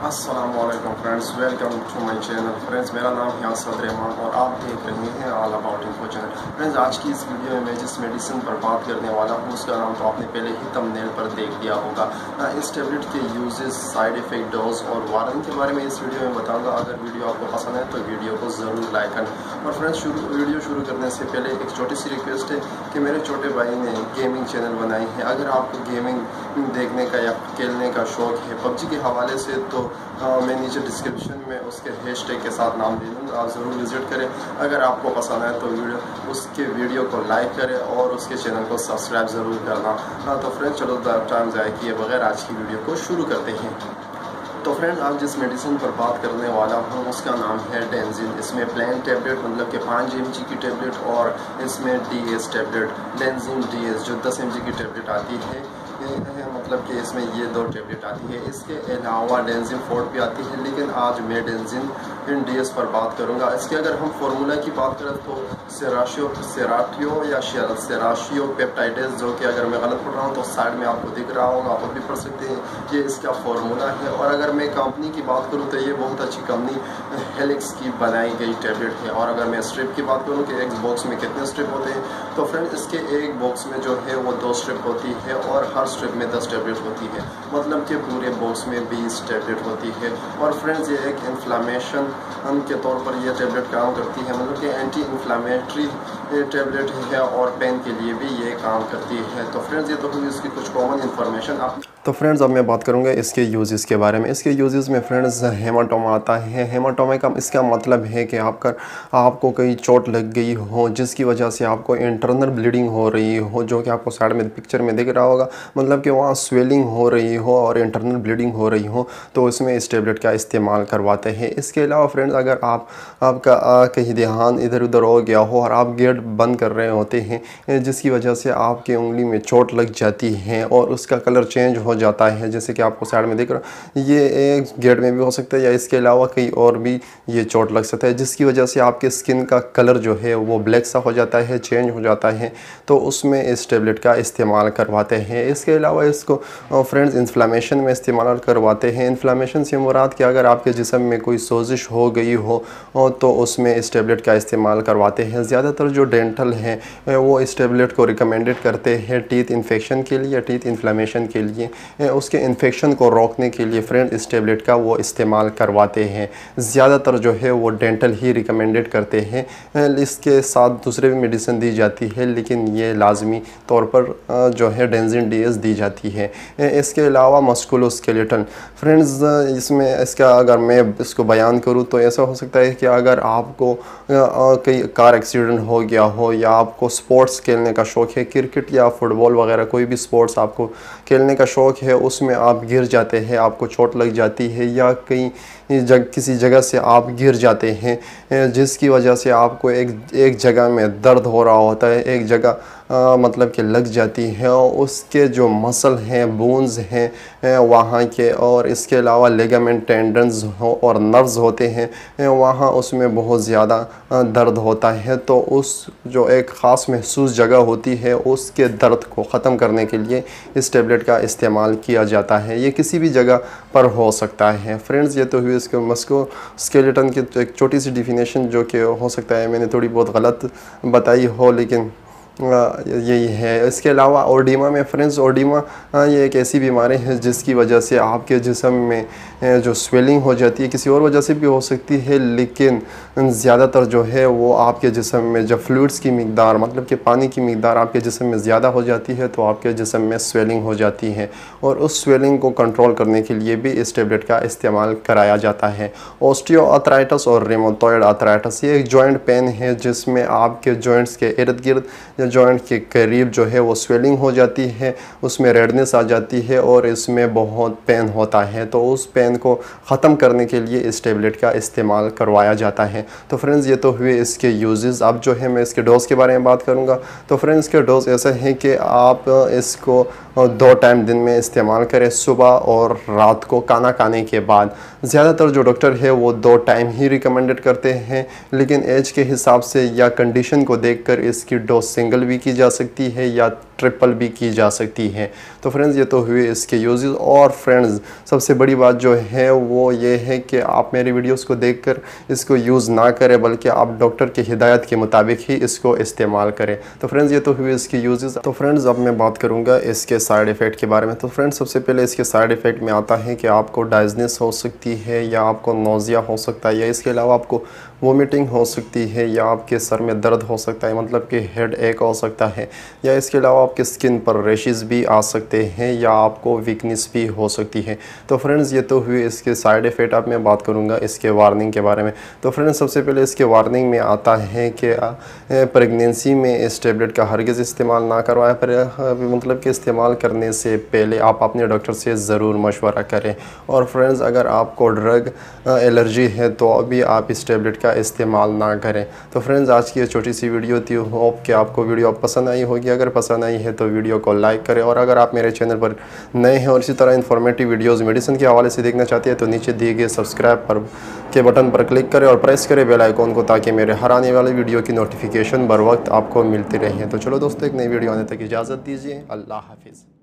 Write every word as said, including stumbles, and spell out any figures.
अस्सलामुअलैकुम friends, welcome to my channel. Friends, मेरा नाम है आसद रहमान और आप देख रहे हैं all about info channel. Friends, आज की इस वीडियो में मैं जिस मेडिसिन पर बात करने वाला हूँ उसका नाम तो आपने पहले ही थंबनेल पर देख लिया होगा। इस टेबलेट के यूजेस, साइड इफ़ेक्ट, डोज और वारन के बारे में इस वीडियो में बताऊँगा। अगर वीडियो आपको पसंद है तो वीडियो को ज़रूर लाइक करें। और फ्रेंड्स, शुरू वीडियो शुरू करने से पहले एक छोटी सी रिक्वेस्ट है कि मेरे छोटे भाई ने गेमिंग चैनल बनाई है। अगर आपको गेमिंग देखने का या खेलने का शौक़ है पबजी के हवाले से, तो आ, मैं नीचे डिस्क्रिप्शन में उसके हैशटैग के साथ नाम दे दूँगा, आप ज़रूर विज़िट करें। अगर आपको पसंद है तो वीडियो उसके वीडियो को लाइक करें और उसके चैनल को सब्सक्राइब ज़रूर करना। हाँ, तो फ्रेंड्स, चलो टाइम ज़ाया किए बगैर आज की वीडियो को शुरू करते हैं। तो फ्रेंड्स, आज जिस मेडिसिन पर बात करने वाला हूँ उसका नाम है डेंजिन। इसमें प्लेन टेबलेट मतलब कि पाँच एम जी की टेबलेट और इसमें डी एस टेबलेट, डेंजिन डी एस जो दस एम जी की टेबलेट आती है, है मतलब कि इसमें ये दो टेबलेट आती है। इसके अलावा डेंजिन फोर्ट भी आती है, लेकिन आज मैं डेंजिन इन डी एस पर बात करूंगा। इसके अगर हम फार्मूला की बात करें तो सेराशियो सेराटियो या सेराशियो पेप्टाइडेज, जो कि अगर मैं गलत पढ़ रहा हूँ तो साइड में आपको दिख रहा होगा, आप भी पढ़ सकते हैं। ये इसका फार्मूला है। और अगर मैं कंपनी की बात करूँ तो ये बहुत अच्छी कंपनी हेलिक्स की बनाई गई टेबलेट है। और अगर मैं स्ट्रिप की बात करूँ कि एक बॉक्स में कितने स्ट्रिप होते हैं, तो फ्रेंड इसके एक बॉक्स में जो है वो दो स्ट्रिप होती है और हर स्ट्रिप में दस टेबलेट होती है, मतलब कि पूरे बॉक्स में बीस टेबलेट होती है। और फ्रेंड्स, ये एक इन्फ्लामेशन के तौर पर ये टेबलेट काम करती है, मतलब कि एंटी इन्फ्लामेटरी टेबलेट है और पेन के लिए भी ये काम करती है। तो फ्रेंड्स, ये तो हुई इसकी कुछ कॉमन इन्फॉर्मेशन। आप तो फ्रेंड्स, अब मैं बात करूंगा इसके यूजेस के बारे में। इसके यूजेस में फ्रेंड्स हेमाटोमा आता है। हेमाटोमा का इसका मतलब है कि आपका आपको कहीं चोट लग गई हो जिसकी वजह से आपको इंटरनल ब्लीडिंग हो रही हो, जो कि आपको साइड में पिक्चर में दिख रहा होगा, मतलब कि वहाँ स्वेलिंग हो रही हो और इंटरनल ब्लीडिंग हो रही हो, तो इसमें इस टेबलेट का इस्तेमाल करवाते हैं। इसके अलावा फ्रेंड्स, अगर आप आपका कहीं ध्यान इधर उधर हो गया हो और आप गेट बंद कर रहे होते हैं जिसकी वजह से आपकी उंगली में चोट लग जाती है और उसका कलर चेंज हो जाता है, जैसे कि आपको साइड में दिख रहा, ये एक गेट में भी हो सकता है या इसके अलावा कहीं और भी ये चोट लग सकता है, जिसकी वजह से आपके स्किन का कलर जो है वो ब्लैक सा हो जाता है, चेंज हो जाता है। तो उसमें इस टेबलेट का इस्तेमाल करवाते हैं। इसके अलावा इसको फ्रेंड्स इन्फ्लामेशन में इस्तेमाल करवाते हैं। इन्फ्लामेशन से मुराद कि अगर आपके जिस्म में कोई सोजिश हो गई हो तो उसमें इस टेबलेट का इस्तेमाल करवाते हैं। ज़्यादातर जो डेंटल हैं वो इस टेबलेट को रिकमेंडेड करते हैं टीथ इन्फेक्शन के लिए, टीथ इन्फ्लामेशन के लिए, उसके इन्फेक्शन को रोकने के लिए फ्रेंड इस टेबलेट का वो इस्तेमाल करवाते हैं। ज़्यादातर जो है वो डेंटल ही रिकमेंडेड करते हैं। इसके साथ दूसरे भी मेडिसिन दी जाती है, लेकिन ये लाजमी तौर पर जो है डेंजिन डी एस दी जाती है। इसके अलावा मस्कुलोस्केलेटल फ्रेंड्स, इसमें इसका अगर मैं इसको बयान करूँ तो ऐसा हो सकता है कि अगर आपको कई कार एक्सीडेंट हो गया हो या आपको स्पोर्ट्स खेलने का शौक़ है, क्रिकेट या फुटबॉल वगैरह कोई भी स्पोर्ट्स आपको खेलने का शौक़ है, उसमें आप गिर जाते हैं, आपको चोट लग जाती है या कहीं जग किसी जगह से आप गिर जाते हैं जिसकी वजह से आपको एक एक जगह में दर्द हो रहा होता है, एक जगह आ, मतलब कि लग जाती है, और उसके जो मसल हैं, बोन्स हैं वहाँ के, और इसके अलावा लिगामेंट, टेंडन्स हो और नर्व्स होते हैं वहाँ, उसमें बहुत ज़्यादा दर्द होता है। तो उस जो एक ख़ास महसूस जगह होती है उसके दर्द को ख़त्म करने के लिए इस टेबलेट का इस्तेमाल किया जाता है। ये किसी भी जगह पर हो सकता है। फ्रेंड्स, ये तो हुई इसके मस्कुलोस्केलेटल की एक छोटी सी डिफिनेशन, जो कि हो सकता है मैंने थोड़ी बहुत गलत बताई हो, लेकिन यही है। इसके अलावा ओडिमा में फ्रेंड्स, ओडिमा ये एक ऐसी बीमारी है जिसकी वजह से आपके जिस्म में जो स्वेलिंग हो जाती है, किसी और वजह से भी हो सकती है, लेकिन ज़्यादातर जो है वो आपके जिस्म में जब फ्लूइड्स की मिकदार, मतलब कि पानी की मिकदार आपके जिस्म में ज़्यादा हो जाती है तो आपके जिस्म में स्वेलिंग हो जाती है, और उस स्वेलिंग को कंट्रोल करने के लिए भी इस टेबलेट का इस्तेमाल कराया जाता है। ऑस्टियोआर्थराइटिस और रेमोटॉयड आर्थराइटिस, ये एक जॉइंट पेन है जिसमें आपके जॉइंट्स के इर्द गिर्द जॉइंट के करीब जो है वो स्वेलिंग हो जाती है, उसमें रेडनेस आ जाती है और इसमें बहुत पेन होता है। तो उस पेन को ख़त्म करने के लिए इस टेबलेट का इस्तेमाल करवाया जाता है। तो फ्रेंड्स, ये तो हुए इसके यूजेस। अब जो है मैं इसके डोज़ के बारे में बात करूँगा। तो फ्रेंड्स, के डोज़ ऐसा है कि आप इसको दो टाइम दिन में इस्तेमाल करें, सुबह और रात को खाना खाने के बाद। ज़्यादातर जो डॉक्टर है वो दो टाइम ही रिकमेंडेड करते हैं, लेकिन एज के हिसाब से या कंडीशन को देखकर इसकी डोज सिंगल भी की जा सकती है या ट्रिपल भी की जा सकती है। तो फ्रेंड्स ये तो हुए इसके यूजेस। और फ्रेंड्स सबसे बड़ी बात जो है वो ये है कि आप मेरी वीडियोस को देखकर इसको यूज़ ना करें, बल्कि आप डॉक्टर की हिदायत के मुताबिक ही इसको इस्तेमाल करें। तो फ्रेंड्स ये तो हुए इसके यूजेस। तो फ्रेंड्स अब मैं बात करूँगा इसके साइड इफ़ेक्ट के बारे में। तो फ्रेंड्स सबसे पहले इसके साइड इफ़ेक्ट में आता है कि आपको डाइजनेस हो सकती है, या आपको नोज़िया हो सकता है, या इसके अलावा आपको वोमिटिंग हो सकती है, या आपके सर में दर्द हो सकता है, मतलब कि हेड एक हो सकता है, या इसके अलावा आपके स्किन पर रेशेस भी आ सकते हैं, या आपको वीकनेस भी हो सकती है। तो फ्रेंड्स ये तो हुए इसके साइड इफ़ेक्ट। अब मैं बात करूँगा इसके वार्निंग के बारे में। तो फ्रेंड्स सबसे पहले इसके वार्निंग में आता है कि प्रेगनेंसी में इस टेबलेट का हरगिज़ इस्तेमाल ना करवाएं, पर मतलब कि इस्तेमाल करने से पहले आप अपने डॉक्टर से ज़रूर मशवरा करें। और फ्रेंड्स अगर आपको ड्रग एलर्जी है तो अभी आप इस टेबलेट का इस्तेमाल ना करें। तो फ्रेंड्स आज की ये छोटी सी वीडियो थी। होप कि आपको वीडियो पसंद आई होगी। अगर पसंद आई है तो वीडियो को लाइक करें, और अगर आप मेरे चैनल पर नए हैं और इसी तरह इन्फॉर्मेटिव वीडियोस मेडिसिन के हवाले से देखना चाहते हैं तो नीचे दिए गए सब्सक्राइब पर के बटन पर क्लिक करें और प्रेस करें बेल आइकॉन को, ताकि मेरे हर आने वाले वीडियो की नोटिफिकेशन बर वक्त आपको मिलती रहे। तो चलो दोस्तों, एक नई वीडियो आने तक इजाज़त दीजिए। अल्लाह हाफिज़।